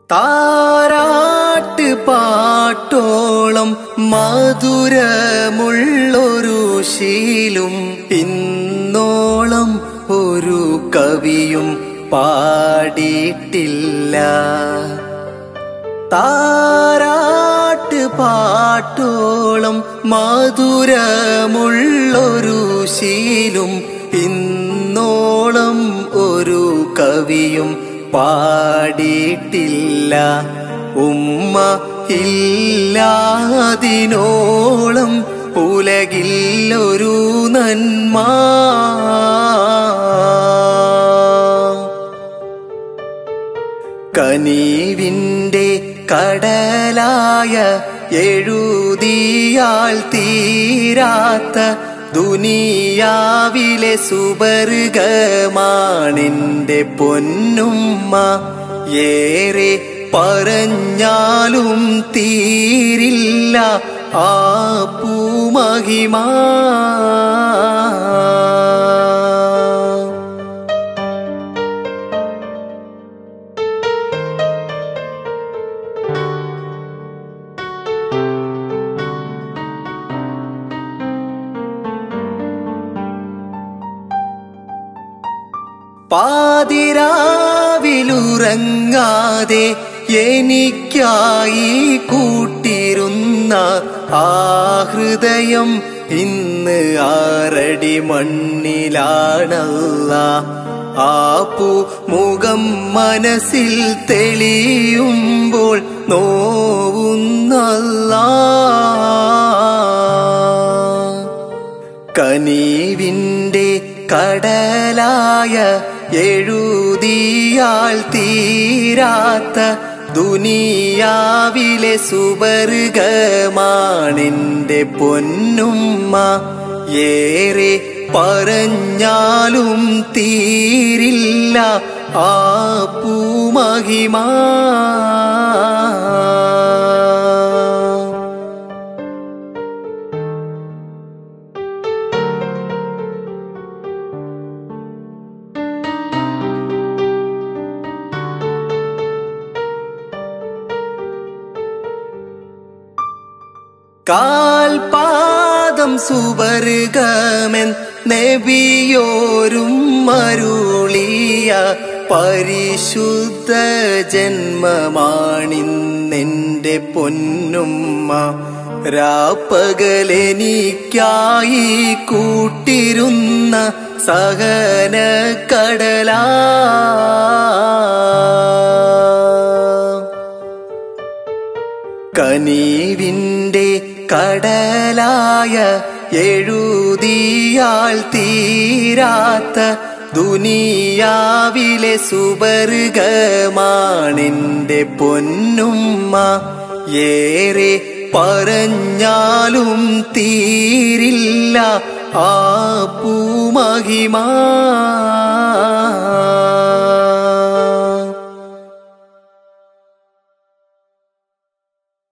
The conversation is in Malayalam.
താരാട്ട് പാട്ടോളം മധുരമുള്ളൊരു ശീലും ഇന്നോളം ഒരു കവിയും പാടിയിട്ടില്ല. താരാട്ട് പാട്ടോളം മധുരമുള്ളൊരു ശീലും ഇന്നോളം ഒരു കവിയും പാടിയിട്ടില്ല. ഉമ്മ ഇല്ലാതിനോളം ഉലകില്ലൊരു നന്മ. കനിവിന്റെ കടലായ എഴുതിയാൽ തീരാത്ത ദുനിയാവിലെ സുബർഗമാണെന്റെ പൊന്നുമ്മ. ഏറെ പറഞ്ഞാലും തീരില്ല ആ പൂമഹിമ. പാതിരാവിലുറങ്ങാതെ എനിക്കായി കൂട്ടിരുന്ന ആ ഹൃദയം ഇന്ന് ആറടി മണ്ണിലാണല്ലാ. ആ പൂമുഖം മനസ്സിൽ തെളിയുമ്പോൾ നോവുന്നല്ലാ. കനിവിന്റെ കടലായ എഴുതിയാൽ തീരാത്ത ദുനിയാവിലെ സുബർഗമാണെന്റെ പൊന്നുമ്മ. ഏറെ പറഞ്ഞാലും തീരില്ല ആ പൂമഹിമ. കാൽപാദം സുബർഗമെൻ നബിയോരും മരുളിയ പരിശുദ്ധ ജന്മമാണിന്നെന്റെ പൊന്നുമ്മ. രാപ്പകലെനിക്കായി കൂട്ടിരുന്ന സഹന കടലാ. കനിവിന്റെ കടലായ എഴുതിയാൽ തീരാത്ത ദുനിയാവിലെ സുബർഗമാണെന്റെ പൊന്നുമ്മ. ഏറെ പറഞ്ഞാലും തീരില്ല ആ പൂമഹിമ.